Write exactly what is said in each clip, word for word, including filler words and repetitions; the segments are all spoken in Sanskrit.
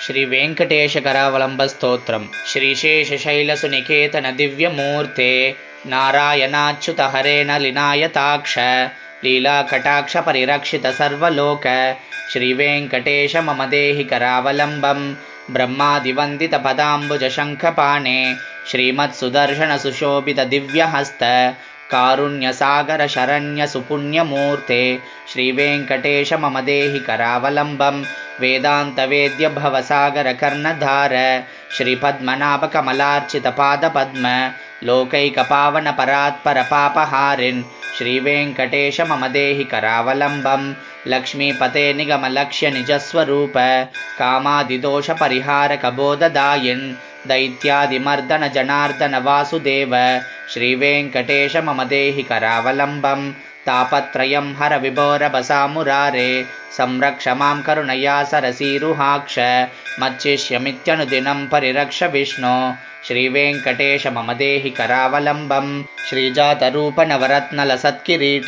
श्रीवेङ्कटेशकरावलम्बस्तोत्रम् श्रीशेषशैलसुनिकेतन दिव्यमूर्ते नारायणाच्युत हरे नलिनायताक्ष लीलाकटाक्ष परिरक्षित सर्वलोक श्रीवेङ्कटेश मम देहि करावलम्बम् ब्रह्मादिवन्दित पदाम्बुज शङ्खपाणे श्रीमत्सुदर्शन सुशोभित दिव्यहस्त कारुण्यसागर शरण्य सुपुण्यमूर्ते श्रीवेङ्कटेश मम देहि करावलम्बम् वेदांत वेद्य भवसागर कर्णधार श्रीपद्मनाभ कमलार्चित पादपद्म लोकैकपावन परात्पर पापहारिन् श्रीवेङ्कटेश मम देहि करावलम्बम् लक्ष्मीपते निगम लक्ष्य निजस्वरूप कामादिदोष परिहारक बोधदायिन् दैत्यादिमर्दन जनार्दन वासुदेव श्रीवेङ्कटेश मम देहि करावलम्बम् तापत्रयं हर विभोरभसा मुरारे संरक्ष मां करुणया सरसीरुहाक्ष मच्चिष्यमित्यनुदिनं परिरक्ष विष्णो श्रीवेङ्कटेश मम देहि करावलम्बम् श्रीजातरूप नवरत्नलसत्किरीट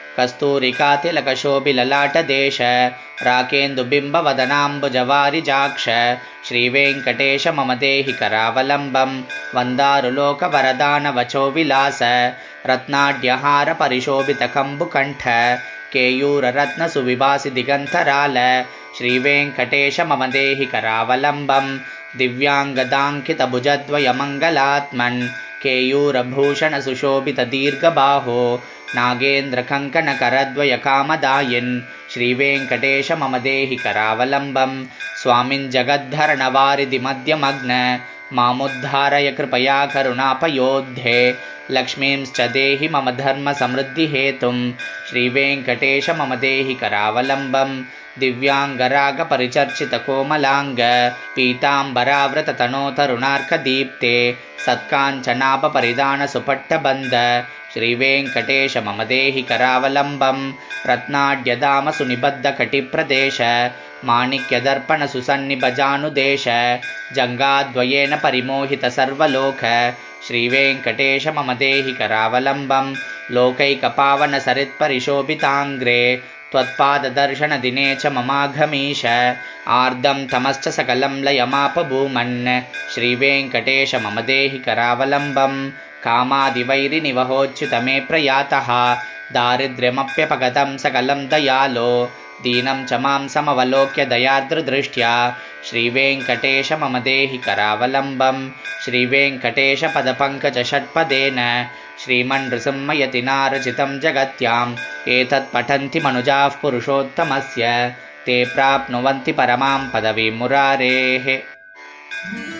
कस्तूरिकातिलकशोभिललाटदेश राकेन्दुबिम्बवदनाम्बुजवारिजाक्ष श्रीवेङ्कटेश मम देहि करावलम्बम् वन्दारुलोकवरदानवचो विलास रत्नाढ्यहार परिशोभित कम्बुकण्ठ केयूररत्न सुविभासि दिगन्धराल श्रीवेङ्कटेश मम देहि करावलम्बम् दिव्याङ्गदाङ्कित भुजद्वयमङ्गलात्मन् केयूरभूषण सुशोभित दीर्घबाहो नागेन्द्र कङ्कण करद्वय कामदायिन् श्रीवेङ्कटेश मम देहि करावलम्बम् स्वामिन् जगद्धरण वारिधि मध्यमग्न मामुद्धारय कृपया करुणापयोध्ये लक्ष्मींश्च देहि मम धर्म समृद्धि हेतुं श्रीवेङ्कटेश मम देहि करावलम्बम् दिव्याङ्गराग परिचर्चित कोमलाङ्ग पीताम्बरावृत तनोतरुणार्कदीप्ते सत्काञ्चनाभ परिधान सुपट्टबन्ध श्रीवेङ्कटेश मम देहि करावलम्बम् रत्नाढ्यधाम सुनिबद्ध कटिप्रदेश माणिक्यदर्पण सुसन्निभजानुदेश जङ्गाद्वयेन परिमोहित सर्वलोक श्रीवेङ्कटेश मम देहि करावलम्बम् लोकैकपावन सरित्परिशोभिताङ्ग्रे त्वत्पाददर्शन दिने च ममाघमीश आर्दं तमश्च सकलं लयमापभूमन् श्रीवेङ्कटेश मम देहि करावलम्बम् कामादिवैरिनिवहोच्युत मे प्रयातः दारिद्र्यमप्यपगतं सकलं दयालो दीनं च मां समवलोक्य दयार्द्रदृष्ट्या श्रीवेङ्कटेश मम देहि करावलम्बम् श्रीवेङ्कटेश पदपङ्कज षट्पदेन श्रीमन्नृसिंहयतिनारचितं जगत्याम् एतत् पठन्ति मनुजाः पुरुषोत्तमस्य ते प्राप्नुवन्ति परमां पदवीं मुरारेः।